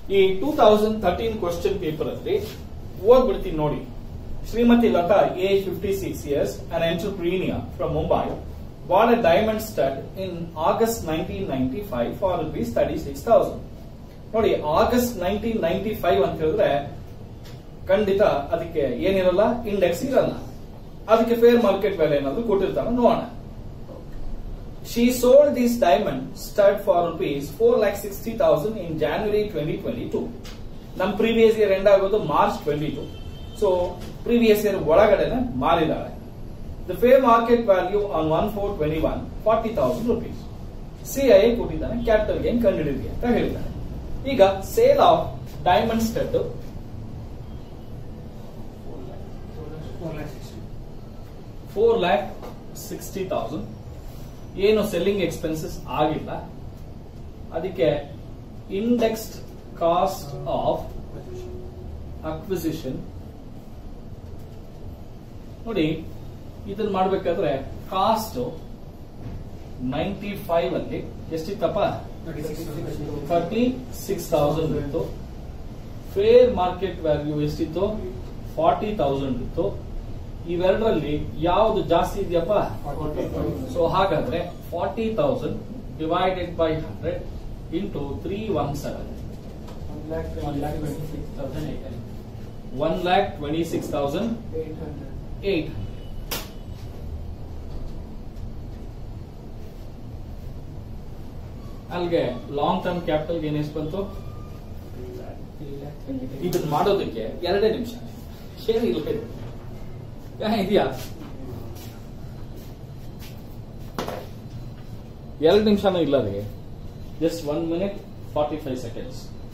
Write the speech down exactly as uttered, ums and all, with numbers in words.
ಈ two thousand thirteen question paper ಅಲ್ಲಿ ಓದ್ಬಿಡ್ತೀನಿ ನೋಡಿ. Shrimati Lata, age fifty six years, an entrepreneur from Mumbai, bought a diamond stud in August nineteen ninety-five for rupees thirty-six thousand. ನೋಡಿ, August nineteen ninety five ಅಂತ ಹೇಳಿದ್ರೆ ಖಂಡಿತ ಅದಕ್ಕೆ ಏನಿರಲ್ಲ, ಇಂಡೆಕ್ಸ್ ಇರಲ್ಲ. ಅದಕ್ಕೆ ಫೇರ್ ಮಾರ್ಕೆಟ್ ವ್ಯಾಲ್ಯೂ ಏನಾದ್ರು ಕೊಟ್ಟಿರ್ತಾರ ನೋಡೋಣ. She sold this diamond stud for rupees four lakh sixty thousand in January twenty twenty-two. ನಮ್ ಪ್ರೀವಿಯಸ್ ಇಯರ್ ಎಂಡ್ ಆಗೋದು March twenty two. So previous year ಒಳಗಡೆನೆ ಮಾರಿದಾಳೆ. The fair market value on one four twenty one forty thousand rupees. CI ಕೊಟ್ಟಿದ್ದಾನೆ, capital gain ಕಂಡುಹಿಡಿದಿ ಅಂತ ಹೇಳಿದ್ದಾನೆ. ಈಗ sale of diamond stud four lakh sixty thousand. ಏನು selling expenses ಆಗಿಲ್ಲ. ಅದಕ್ಕೆ ಇಂಡೆಕ್ಸ್ಡ್ ಕಾಸ್ಟ್ ಆಫ್ ಅಕ್ವಿಸಿಷನ್ ನೋಡಿ, ಇದನ್ನ ಮಾಡಬೇಕಾದ್ರೆ ಕಾಸ್ಟ್ ನೈಂಟಿ ಫೈವ್ ಅಲ್ಲಿ ಎಷ್ಟಿತ್ತಪ್ಪ, ಥರ್ಟಿ ಸಿಕ್ಸ್ ತೌಸಂಡ್ ಇತ್ತು. ಫೇರ್ ಮಾರ್ಕೆಟ್ ವ್ಯಾಲ್ಯೂ ಎಷ್ಟಿತ್ತು, ಫಾರ್ಟಿ ತೌಸಂಡ್ ಇತ್ತು. ಇವೆರಡರಲ್ಲಿ ಯಾವುದು ಜಾಸ್ತಿ ಇದೆಯಪ್ಪ? ಸೊ ಹಾಗಾದ್ರೆ forty thousand divided by hundred into three one seven one lakh twenty six thousand eight. ಅಲ್ಲಿಗೆ ಲಾಂಗ್ ಟರ್ಮ್ ಕ್ಯಾಪಿಟಲ್ ಗೇನ್ ಎಷ್ಟು ಬಂತು? ಇದನ್ನ ಮಾಡೋದಕ್ಕೆ ಎರಡೇ ನಿಮಿಷ ಏನಿಲ್ಲ ಇದೆಯಾ, ಎರಡು ನಿಮಿಷನೂ ಇಲ್ಲ. ಅದಕ್ಕೆ just one minute forty five seconds.